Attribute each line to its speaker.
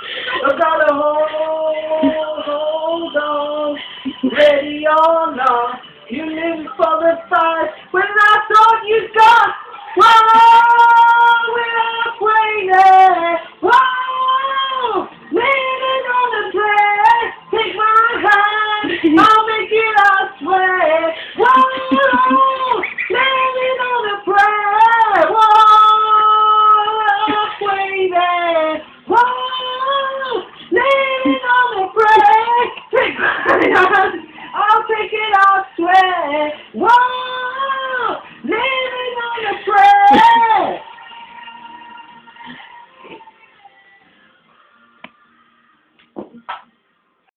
Speaker 1: I gotta hold on, ready or not. You live for the fight when I thought you got. Whoa, we're waiting.